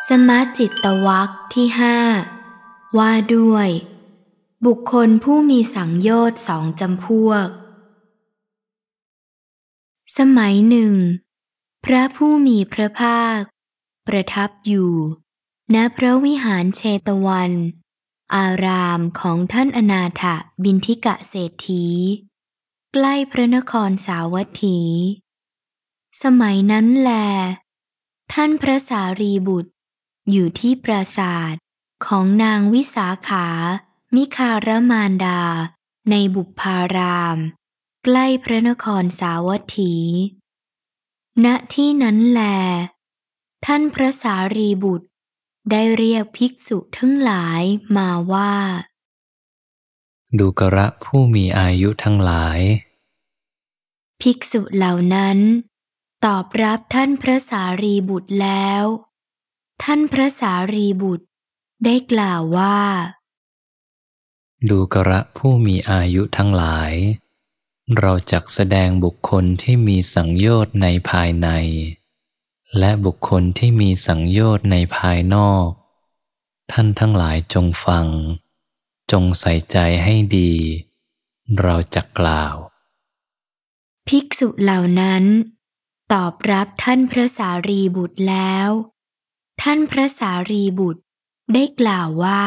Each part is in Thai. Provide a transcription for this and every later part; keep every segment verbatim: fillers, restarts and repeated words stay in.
สมจิตตวรรคที่ห้าว่าด้วยบุคคลผู้มีสังโยชน์สองจำพวกสมัยหนึ่งพระผู้มีพระภาคประทับอยู่ณพระวิหารเชตวัน อารามของท่านอนาถบิณฑิกเศรษฐีใกล้พระนครสาวัตถีสมัยนั้นแลท่านพระสารีบุตรอยู่ที่ปราสาทของนางวิสาขามิคารมารดาในบุพพารามใกล้พระนครสาวัตถีณที่นั้นแลท่านพระสารีบุตรได้เรียกภิกษุทั้งหลายมาว่าดูกระผู้มีอายุทั้งหลายภิกษุเหล่านั้นตอบรับท่านพระสารีบุตรแล้วท่านพระสารีบุตรได้กล่าวว่าดูกระผู้มีอายุทั้งหลายเราจักแสดงบุคคลที่มีสังโยชน์ในภายในและบุคคลที่มีสังโยชน์ในภายนอกท่านทั้งหลายจงฟังจงใส่ใจให้ดีเราจักกล่าวภิกษุเหล่านั้นตอบรับท่านพระสารีบุตรแล้วท่านพระสารีบุตรได้กล่าวว่า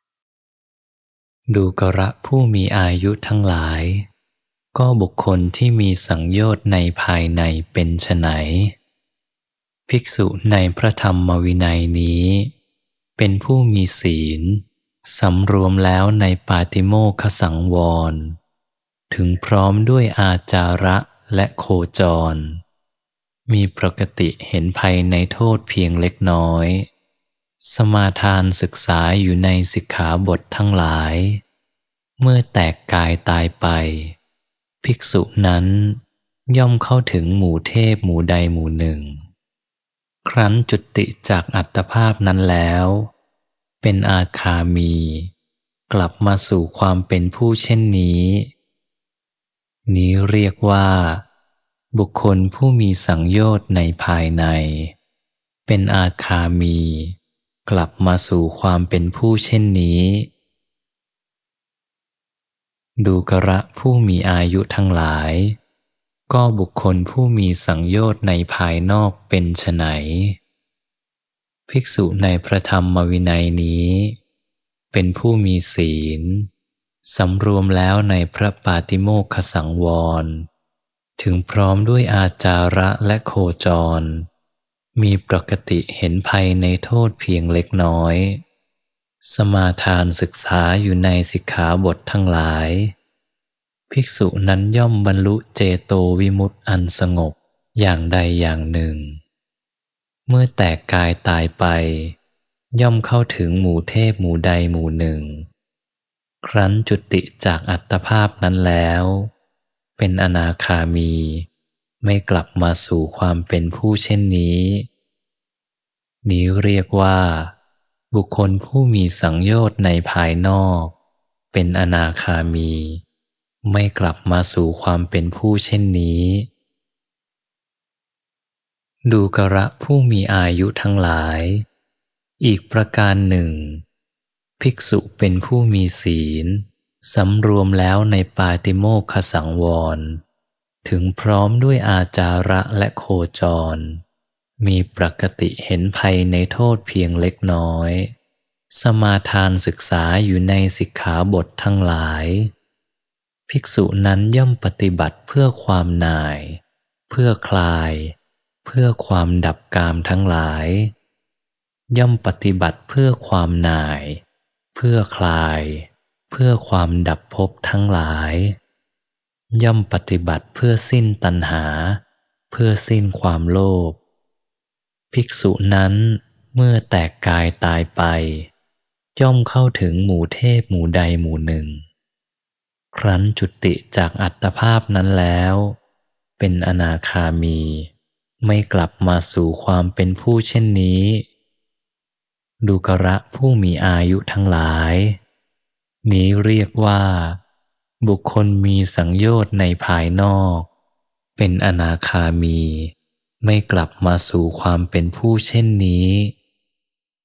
ดูกระผู้มีอายุทั้งหลายก็บุคคลที่มีสังโยชน์ในภายในเป็นไฉนภิกษุในพระธรรมวินัยนี้เป็นผู้มีศีลสำรวมแล้วในปาติโมกขสังวรถึงพร้อมด้วยอาจาระและโคจรมีปกติเห็นภัยในโทษเพียงเล็กน้อยสมาทานศึกษาอยู่ในสิกขาบททั้งหลายเมื่อแตกกายตายไปภิกษุนั้นย่อมเข้าถึงหมู่เทพหมู่ใดหมู่หนึ่งครั้นจุติจากอัตภาพนั้นแล้วเป็นอาคามีกลับมาสู่ความเป็นผู้เช่นนี้นี้เรียกว่าบุคคลผู้มีสังโยชน์ในภายในเป็นอาคามีกลับมาสู่ความเป็นผู้เช่นนี้ดูกระผู้มีอายุทั้งหลายก็บุคคลผู้มีสังโยชน์ในภายนอกเป็นไฉนภิกษุในพระธรรมวินัยนี้เป็นผู้มีศีลสำรวมแล้วในพระปาติโมกขสังวรถึงพร้อมด้วยอาจาระและโคจรมีปกติเห็นภัยในโทษเพียงเล็กน้อยสมาทานศึกษาอยู่ในสิกขาบททั้งหลายภิกษุนั้นย่อมบรรลุเจโตวิมุตติอันสงบอย่างใดอย่างหนึ่งเมื่อแตกกายตายไปย่อมเข้าถึงหมู่เทพหมู่ใดหมู่หนึ่งครั้นจุติจากอัตภาพนั้นแล้วเป็นอนาคามีไม่กลับมาสู่ความเป็นผู้เช่นนี้นี้เรียกว่าบุคคลผู้มีสังโยชน์ในภายนอกเป็นอนาคามีไม่กลับมาสู่ความเป็นผู้เช่นนี้ดูกระผู้มีอายุทั้งหลายอีกประการหนึ่งภิกษุเป็นผู้มีศีลสำรวมแล้วในปาติโมกขสังวรถึงพร้อมด้วยอาจาระและโคจรมีปกติเห็นภัยในโทษเพียงเล็กน้อยสมาทานศึกษาอยู่ในสิกขาบททั้งหลายภิกษุนั้นย่อมปฏิบัติเพื่อความหน่ายเพื่อคลายเพื่อความดับกามทั้งหลายย่อมปฏิบัติเพื่อความหน่ายเพื่อคลายเพื่อความดับภพทั้งหลายย่อมปฏิบัติเพื่อสิ้นตัณหาเพื่อสิ้นความโลภภิกษุนั้นเมื่อแตกกายตายไปย่อมเข้าถึงหมู่เทพหมู่ใดหมู่หนึ่งครั้นจุติจากอัตภาพนั้นแล้วเป็นอนาคามีไม่กลับมาสู่ความเป็นผู้เช่นนี้ดูกระผู้มีอายุทั้งหลายนี้เรียกว่าบุคคลมีสังโยชน์ในภายนอกเป็นอนาคามีไม่กลับมาสู่ความเป็นผู้เช่นนี้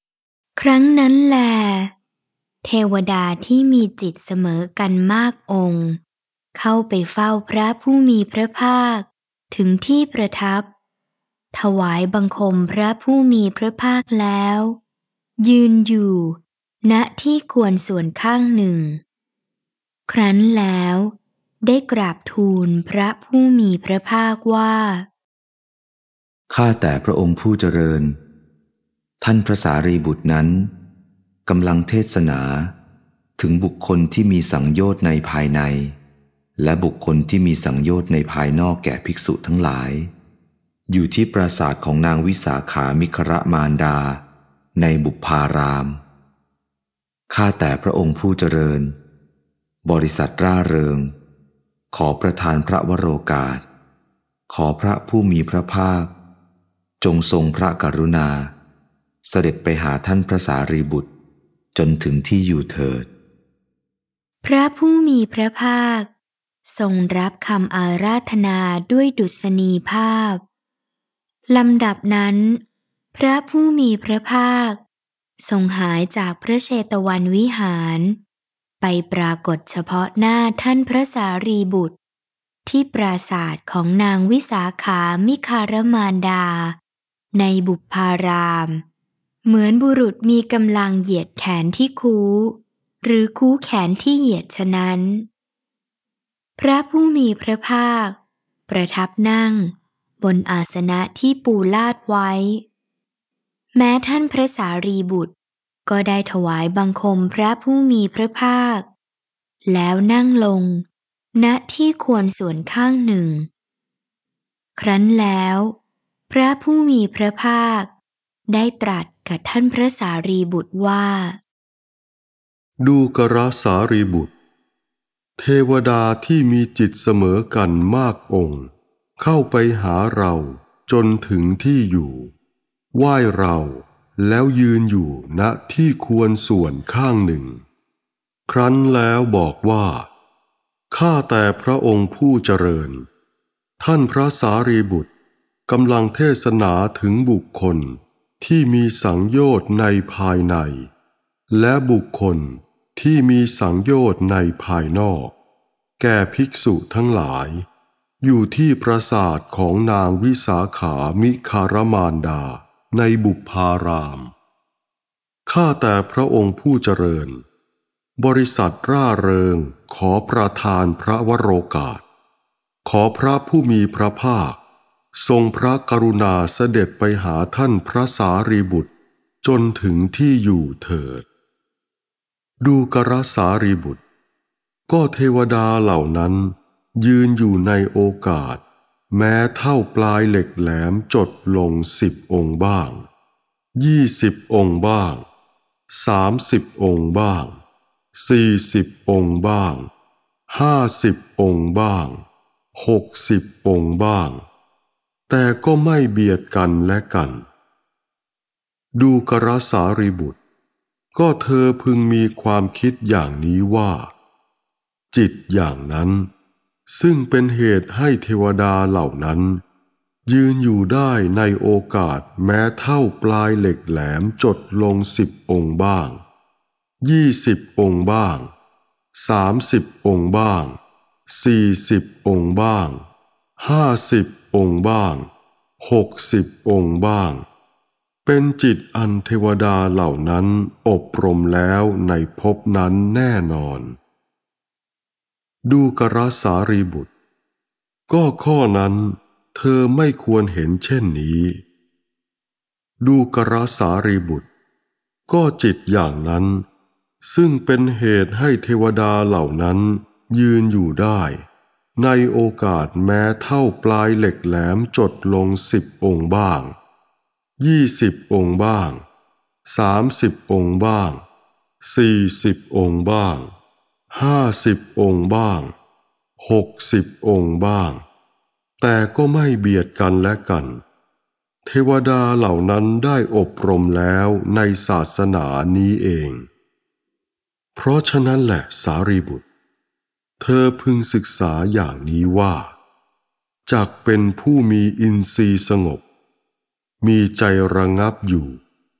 ครั้งนั้นแลเทวดาที่มีจิตเสมอกันมากองค์เข้าไปเฝ้าพระผู้มีพระภาคถึงที่ประทับถวายบังคมพระผู้มีพระภาคแล้วยืนอยู่ณที่ควรส่วนข้างหนึ่งครั้นแล้วได้กราบทูลพระผู้มีพระภาคว่าข้าแต่พระองค์ผู้เจริญท่านพระสารีบุตรนั้นกำลังเทศนาถึงบุคคลที่มีสังโยชน์ในภายในและบุคคลที่มีสังโยชน์ในภายนอกแก่ภิกษุทั้งหลายอยู่ที่ปราสาทของนางวิสาขามิครมารดาในบุพพารามข้าแต่พระองค์ผู้เจริญบริษัทร่าเริงขอประทานพระวโรกาสขอพระผู้มีพระภาคจงทรงพระกรุณาเสด็จไปหาท่านพระสารีบุตรจนถึงที่อยู่เถิดพระผู้มีพระภาคทรงรับคำอาราธนาด้วยดุษณีภาพลำดับนั้นพระผู้มีพระภาคทรงหายจากพระเชตวันวิหารไปปรากฏเฉพาะหน้าท่านพระสารีบุตรที่ปราสาทของนางวิสาขามิคารมารดาในบุพพารามเหมือนบุรุษมีกำลังเหยียดแขนที่คูหรือคูแขนที่เหยียดฉะนั้นพระผู้มีพระภาคประทับนั่งบนอาสนะที่ปูลาดไว้แม้ท่านพระสารีบุตรก็ได้ถวายบังคมพระผู้มีพระภาคแล้วนั่งลงณที่ควรส่วนข้างหนึ่งครั้นแล้วพระผู้มีพระภาคได้ตรัสกับท่านพระสารีบุตรว่าดูกราสารีบุตรเทวดาที่มีจิตเสมอกันมากองค์เข้าไปหาเราจนถึงที่อยู่ไหว้เราแล้วยืนอยู่ณที่ควรส่วนข้างหนึ่งครั้นแล้วบอกว่าข้าแต่พระองค์ผู้เจริญท่านพระสารีบุตรกำลังเทศนาถึงบุคคลที่มีสังโยชน์ในภายในและบุคคลที่มีสังโยชน์ในภายนอกแก่ภิกษุทั้งหลายอยู่ที่ปราสาทของนางวิสาขามิคารมารดาในบุพพารามข้าแต่พระองค์ผู้เจริญบริษัทร่าเริงขอประทานพระวโรกาสขอพระผู้มีพระภาคทรงพระกรุณาเสด็จไปหาท่านพระสารีบุตรจนถึงที่อยู่เถิดดูกราสารีบุตรก็เทวดาเหล่านั้นยืนอยู่ในโอกาสแม้เท่าปลายเหล็กแหลมจดลงสิบองค์บ้างยี่สิบองค์บ้างสามสิบองค์บ้างสี่สิบองค์บ้างห้าสิบองค์บ้างหกสิบองค์บ้างแต่ก็ไม่เบียดกันและกันดูกราสารีบุตรก็เธอพึงมีความคิดอย่างนี้ว่าจิตอย่างนั้นซึ่งเป็นเหตุให้เทวดาเหล่านั้นยืนอยู่ได้ในโอกาสแม้เท่าปลายเหล็กแหลมจดลงสิบองค์บ้างยี่สิบองค์บ้างสามสิบองค์บ้างสี่สิบองค์บ้างห้าสิบองค์บ้างหกสิบองค์บ้างเป็นจิตอันเทวดาเหล่านั้นอบรมแล้วในภพนั้นแน่นอนดูกราสารีบุตรก็ข้อนั้นเธอไม่ควรเห็นเช่นนี้ดูกราสารีบุตรก็จิตอย่างนั้นซึ่งเป็นเหตุให้เทวดาเหล่านั้นยืนอยู่ได้ในโอกาสแม้เท่าปลายเหล็กแหลมจดลงสิบองค์บ้างยี่สิบองค์บ้างสามสิบองค์บ้างสี่สิบองค์บ้างห้าสิบองค์บ้างหกสิบองค์บ้างแต่ก็ไม่เบียดกันและกันเทวดาเหล่านั้นได้อบรมแล้วในศาสนานี้เองเพราะฉะนั้นแหละสารีบุตรเธอพึงศึกษาอย่างนี้ว่าจักเป็นผู้มีอินทรีย์สงบมีใจระงับอยู่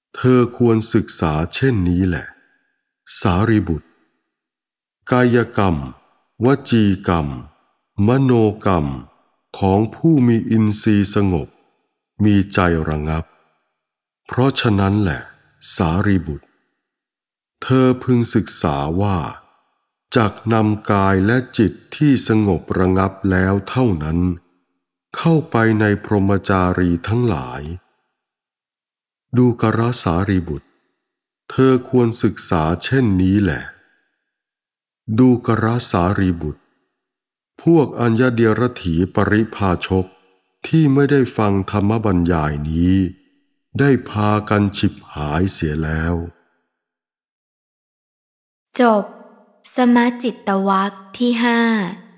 เธอควรศึกษาเช่นนี้แหละสารีบุตรกายกรรมวจีกรรมมโนกรรมของผู้มีอินทรีย์สงบมีใจระงับเพราะฉะนั้นแหละสารีบุตรเธอพึงศึกษาว่าจักนำกายและจิตที่สงบระงับแล้วเท่านั้นเข้าไปในพรหมจารีทั้งหลายดูกรสารีบุตรเธอควรศึกษาเช่นนี้แหละดูกรสารีบุตรพวกอัญญเดียรถีปริภาชกที่ไม่ได้ฟังธรรมบรรยายนี้ได้พากันฉิบหายเสียแล้วจบสมจิตตวรรคที่ห้า